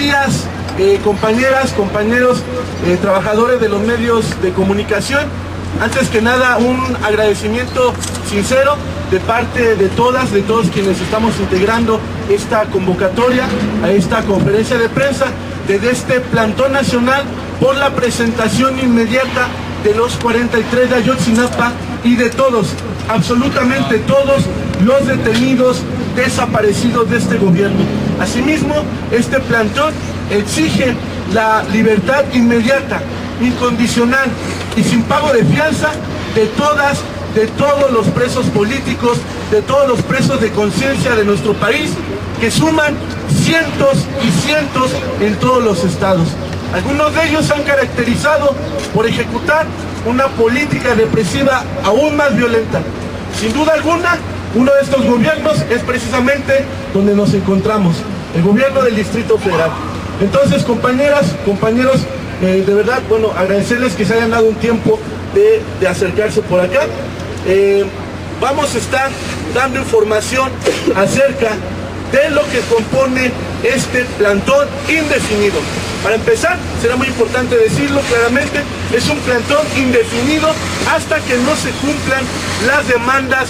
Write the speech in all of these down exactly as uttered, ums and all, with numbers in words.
días, eh, compañeras, compañeros, eh, trabajadores de los medios de comunicación. Antes que nada, un agradecimiento sincero de parte de todas, de todos quienes estamos integrando esta convocatoria a esta conferencia de prensa desde este plantón nacional por la presentación inmediata de los cuarenta y tres de Ayotzinapa y de todos, absolutamente todos los detenidos desaparecidos de este gobierno. Asimismo, este plantón exige la libertad inmediata, incondicional y sin pago de fianza de todas, de todos los presos políticos, de todos los presos de conciencia de nuestro país, que suman cientos y cientos en todos los estados. Algunos de ellos se han caracterizado por ejecutar una política represiva aún más violenta. Sin duda alguna, uno de estos gobiernos es precisamente donde nos encontramos, el gobierno del Distrito Federal. Entonces, compañeras, compañeros, eh, de verdad, bueno, agradecerles que se hayan dado un tiempo de, de acercarse por acá. Eh, vamos a estar dando información acerca de lo que compone este plantón indefinido. Para empezar, será muy importante decirlo claramente, es un plantón indefinido hasta que no se cumplan las demandas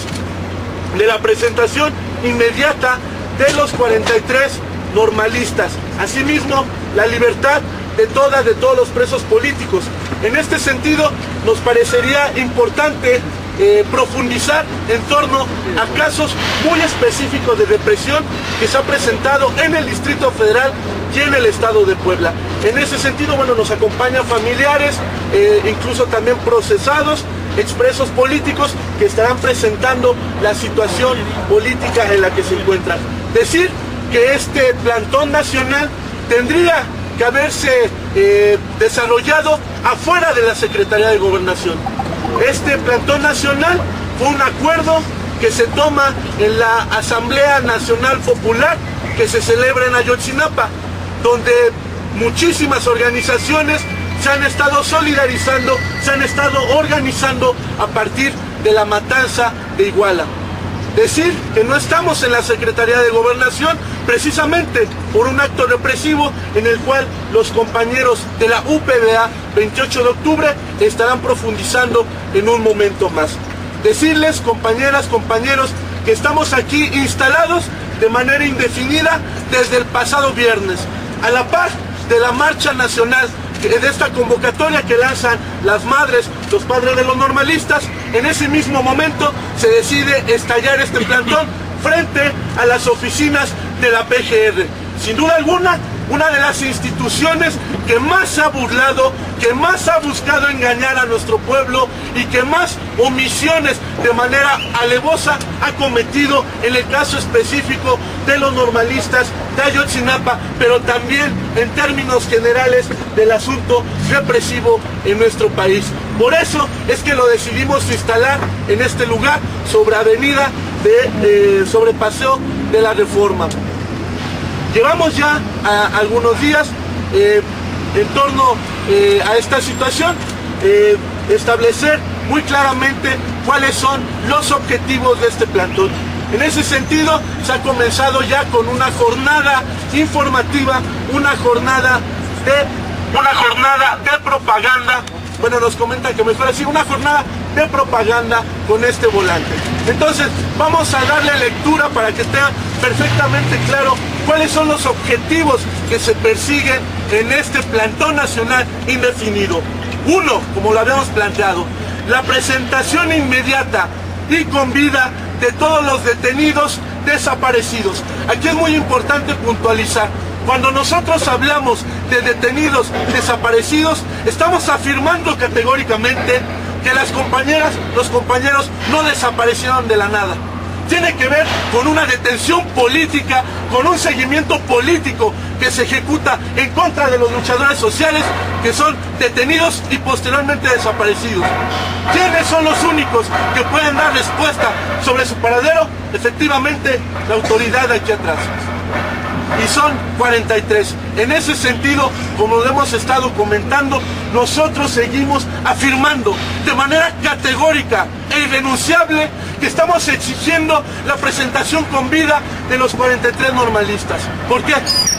de la presentación inmediata de los cuarenta y tres normalistas. Asimismo, la libertad de todas, de todos los presos políticos. En este sentido, nos parecería importante eh, profundizar en torno a casos muy específicos de represión que se ha presentado en el Distrito Federal y en el estado de Puebla. En ese sentido, bueno, nos acompañan familiares, eh, incluso también procesados, expresos políticos que estarán presentando la situación política en la que se encuentran. Decir que este plantón nacional tendría que haberse eh, desarrollado afuera de la Secretaría de Gobernación. Este plantón nacional fue un acuerdo que se toma en la Asamblea Nacional Popular que se celebra en Ayotzinapa, donde muchísimas organizaciones se han estado solidarizando, se han estado organizando a partir de la matanza de Iguala. Decir que no estamos en la Secretaría de Gobernación precisamente por un acto represivo en el cual los compañeros de la U P B A veintiocho de octubre estarán profundizando en un momento más. Decirles, compañeras, compañeros, que estamos aquí instalados de manera indefinida desde el pasado viernes, a la par de la marcha nacional, de esta convocatoria que lanzan las madres, los padres de los normalistas. En ese mismo momento se decide estallar este plantón frente a las oficinas de la P G R. Sin duda alguna, una de las instituciones que más se ha burlado, que más ha buscado engañar a nuestro pueblo y que más omisiones de manera alevosa ha cometido en el caso específico de los normalistas de Ayotzinapa, pero también en términos generales del asunto represivo en nuestro país. Por eso es que lo decidimos instalar en este lugar, sobre avenida de, eh, sobre Paseo de la Reforma. Llevamos ya a, algunos días eh, en torno eh, a esta situación, eh, establecer muy claramente cuáles son los objetivos de este plantón. En ese sentido, se ha comenzado ya con una jornada informativa, una jornada de, una jornada de propaganda. Bueno, nos comentan que mejor así, una jornada de propaganda con este volante. Entonces, vamos a darle lectura para que esté perfectamente claro cuáles son los objetivos que se persiguen en este plantón nacional indefinido. Uno, como lo habíamos planteado, la presentación inmediata y con vida de todos los detenidos desaparecidos. Aquí es muy importante puntualizar. Cuando nosotros hablamos de detenidos desaparecidos, estamos afirmando categóricamente que las compañeras, los compañeros no desaparecieron de la nada. Tiene que ver con una detención política, con un seguimiento político que se ejecuta en contra de los luchadores sociales que son detenidos y posteriormente desaparecidos. ¿Quiénes son los únicos que pueden dar respuesta sobre su paradero? Efectivamente, la autoridad de aquí atrás. Y son cuarenta y tres. En ese sentido, como lo hemos estado comentando, nosotros seguimos afirmando de manera categórica e irrenunciable que estamos exigiendo la presentación con vida de los cuarenta y tres normalistas. ¿Por qué?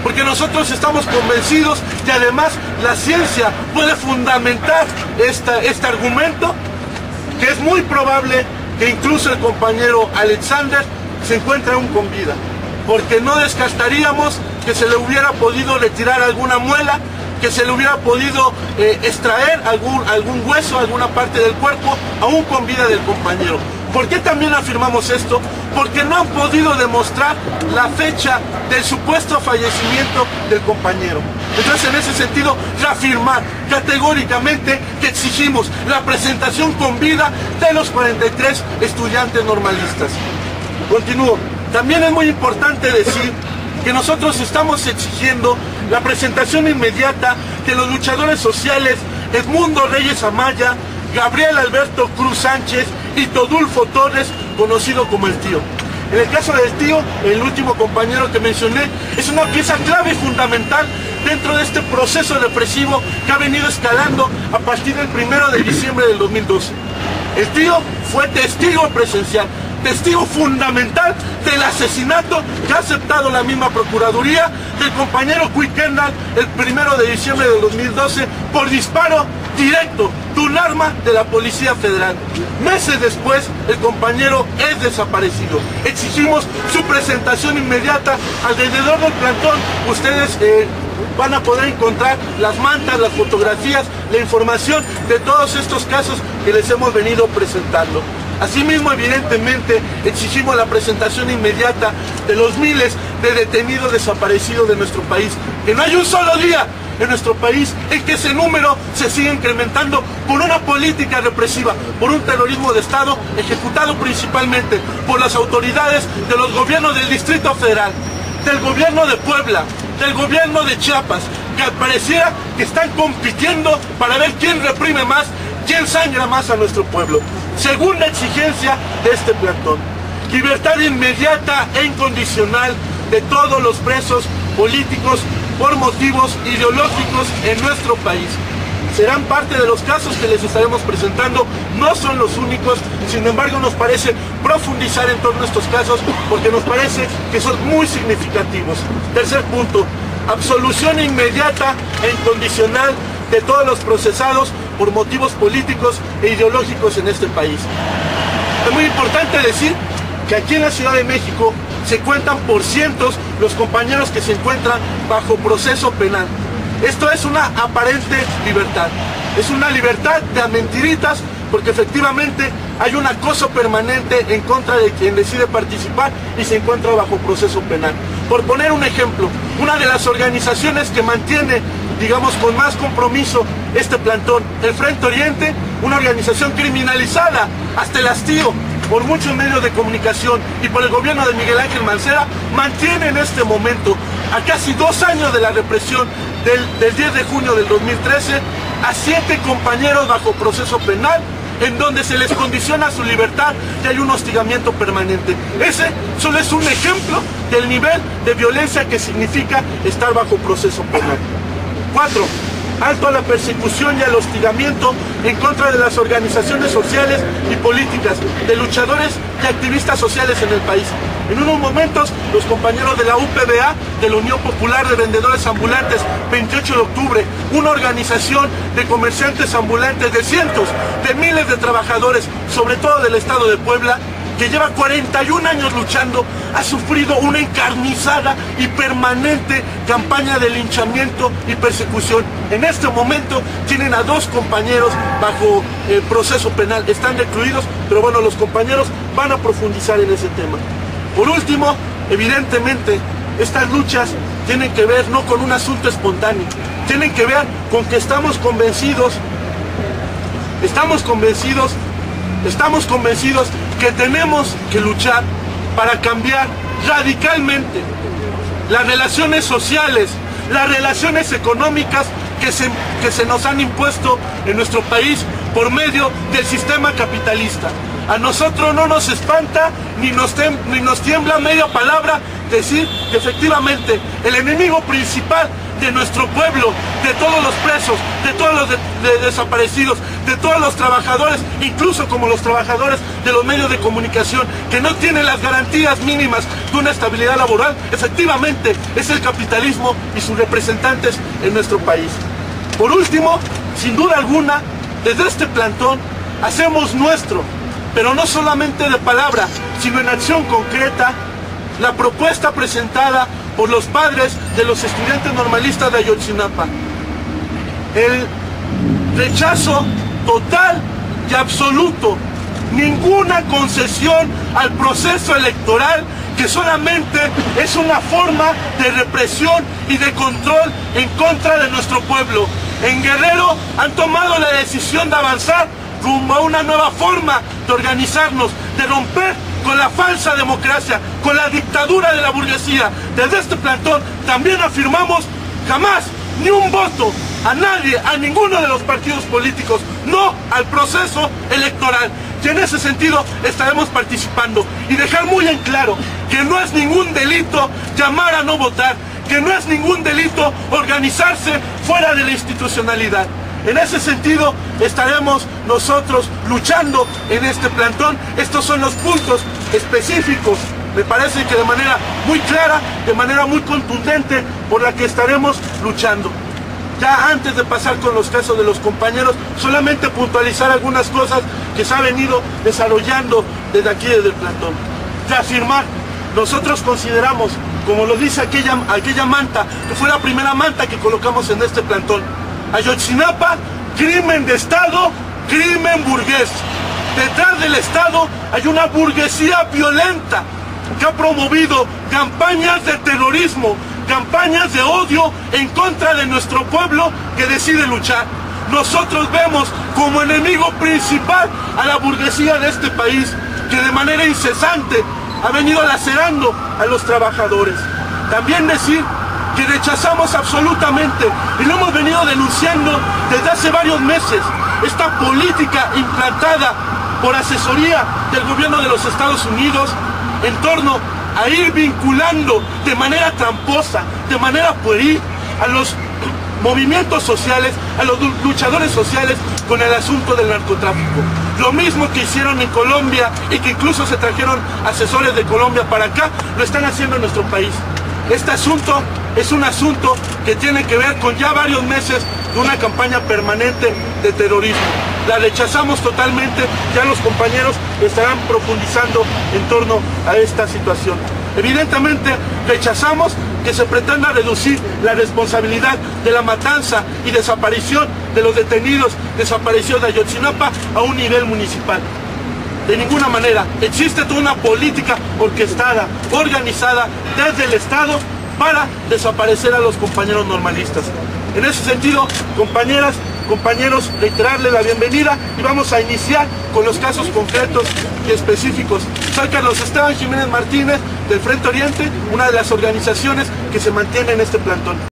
porque nosotros estamos convencidos que además la ciencia puede fundamentar esta, este argumento, que es muy probable que incluso el compañero Alexander se encuentre aún con vida, porque no descartaríamos que se le hubiera podido retirar alguna muela, que se le hubiera podido eh, extraer algún, algún hueso, alguna parte del cuerpo, aún con vida del compañero. ¿Por qué también afirmamos esto? Porque no han podido demostrar la fecha del supuesto fallecimiento del compañero. Entonces, en ese sentido, reafirmar categóricamente que exigimos la presentación con vida de los cuarenta y tres estudiantes normalistas. Continúo. También es muy importante decir que nosotros estamos exigiendo la presentación inmediata de los luchadores sociales Edmundo Reyes Amaya, Gabriel Alberto Cruz Sánchez y Todulfo Torres, conocido como el Tío. En el caso del Tío, el último compañero que mencioné, es una pieza clave y fundamental dentro de este proceso represivo que ha venido escalando a partir del primero de diciembre del dos mil doce. El Tío fue testigo presencial, testigo fundamental del asesinato que ha aceptado la misma Procuraduría del compañero Cui Kendall el primero de diciembre del dos mil doce por disparo directo de un arma de la Policía Federal. Meses después, el compañero es desaparecido. Exigimos su presentación inmediata. Alrededor del plantón, ustedes eh, van a poder encontrar las mantas, las fotografías, la información de todos estos casos que les hemos venido presentando. Asimismo, evidentemente, exigimos la presentación inmediata de los miles de detenidos desaparecidos de nuestro país. Que no hay un solo día en nuestro país en que ese número se siga incrementando por una política represiva, por un terrorismo de Estado ejecutado principalmente por las autoridades de los gobiernos del Distrito Federal, del gobierno de Puebla, del gobierno de Chiapas, que pareciera que están compitiendo para ver quién reprime más, quién sangra más a nuestro pueblo. Segunda exigencia de este plantón: libertad inmediata e incondicional de todos los presos políticos por motivos ideológicos en nuestro país. Serán parte de los casos que les estaremos presentando, no son los únicos, sin embargo nos parece profundizar en torno a estos casos porque nos parece que son muy significativos. Tercer punto: absolución inmediata e incondicional de todos los procesados por motivos políticos e ideológicos en este país. Es muy importante decir que aquí en la Ciudad de México se cuentan por cientos los compañeros que se encuentran bajo proceso penal. Esto es una aparente libertad, es una libertad de a mentiritas, porque efectivamente hay un acoso permanente en contra de quien decide participar y se encuentra bajo proceso penal. Por poner un ejemplo, una de las organizaciones que mantiene, digamos, con más compromiso este plantón, el Frente Oriente, una organización criminalizada hasta el hastío por muchos medios de comunicación y por el gobierno de Miguel Ángel Mancera, mantiene en este momento, a casi dos años de la represión del, del diez de junio del dos mil trece, a siete compañeros bajo proceso penal, en donde se les condiciona su libertad y hay un hostigamiento permanente. Ese solo es un ejemplo del nivel de violencia que significa estar bajo proceso penal. Cuatro, alto a la persecución y al hostigamiento en contra de las organizaciones sociales y políticas, de luchadores y activistas sociales en el país. En unos momentos, los compañeros de la U P B A, de la Unión Popular de Vendedores Ambulantes, veintiocho de octubre, una organización de comerciantes ambulantes de cientos de miles de trabajadores, sobre todo del estado de Puebla, que lleva cuarenta y un años luchando, ha sufrido una encarnizada y permanente campaña de linchamiento y persecución. En este momento tienen a dos compañeros bajo eh, proceso penal, están recluidos, pero bueno, los compañeros van a profundizar en ese tema. Por último, evidentemente, estas luchas tienen que ver no con un asunto espontáneo, tienen que ver con que estamos convencidos, estamos convencidos, estamos convencidos que tenemos que luchar para cambiar radicalmente las relaciones sociales, las relaciones económicas que se, que se nos han impuesto en nuestro país por medio del sistema capitalista. A nosotros no nos espanta ni nos, tem ni nos tiembla media palabra decir que efectivamente el enemigo principal de nuestro pueblo, de todos los presos, de todos los de de desaparecidos, de todos los trabajadores, incluso como los trabajadores de los medios de comunicación, que no tienen las garantías mínimas de una estabilidad laboral, efectivamente es el capitalismo y sus representantes en nuestro país. Por último, sin duda alguna, desde este plantón hacemos nuestro, pero no solamente de palabra, sino en acción concreta, la propuesta presentada por los padres de los estudiantes normalistas de Ayotzinapa. El rechazo total y absoluto, ninguna concesión al proceso electoral, que solamente es una forma de represión y de control en contra de nuestro pueblo. En Guerrero han tomado la decisión de avanzar rumbo a una nueva forma de organizarnos, de romper con la falsa democracia, con la dictadura de la burguesía. Desde este plantón también afirmamos jamás ni un voto a nadie, a ninguno de los partidos políticos, no al proceso electoral. Y en ese sentido estaremos participando y dejar muy en claro que no es ningún delito llamar a no votar, que no es ningún delito organizarse fuera de la institucionalidad. En ese sentido estaremos nosotros luchando en este plantón. Estos son los puntos específicos, me parece que de manera muy clara, de manera muy contundente, por la que estaremos luchando. Ya antes de pasar con los casos de los compañeros, solamente puntualizar algunas cosas que se ha venido desarrollando desde aquí, desde el plantón. Reafirmar, nosotros consideramos, como lo dice aquella, aquella manta, que fue la primera manta que colocamos en este plantón: Ayotzinapa, crimen de Estado, crimen burgués. Detrás del Estado hay una burguesía violenta que ha promovido campañas de terrorismo, campañas de odio en contra de nuestro pueblo que decide luchar. Nosotros vemos como enemigo principal a la burguesía de este país, que de manera incesante ha venido lacerando a los trabajadores. También decir que rechazamos absolutamente, y lo hemos venido denunciando desde hace varios meses, esta política implantada por asesoría del gobierno de los Estados Unidos en torno a ir vinculando de manera tramposa, de manera pueril, a los movimientos sociales, a los luchadores sociales con el asunto del narcotráfico. Lo mismo que hicieron en Colombia y que incluso se trajeron asesores de Colombia para acá, lo están haciendo en nuestro país. Este asunto es un asunto que tiene que ver con ya varios meses de una campaña permanente de terrorismo. La rechazamos totalmente, ya los compañeros estarán profundizando en torno a esta situación. Evidentemente rechazamos que se pretenda reducir la responsabilidad de la matanza y desaparición de los detenidos desaparecidos de Ayotzinapa a un nivel municipal. De ninguna manera. Existe toda una política orquestada, organizada desde el Estado para desaparecer a los compañeros normalistas. En ese sentido, compañeras, compañeros, reiterarles la bienvenida y vamos a iniciar con los casos concretos y específicos. Soy Carlos Esteban Jiménez Martínez del Frente Oriente, una de las organizaciones que se mantiene en este plantón.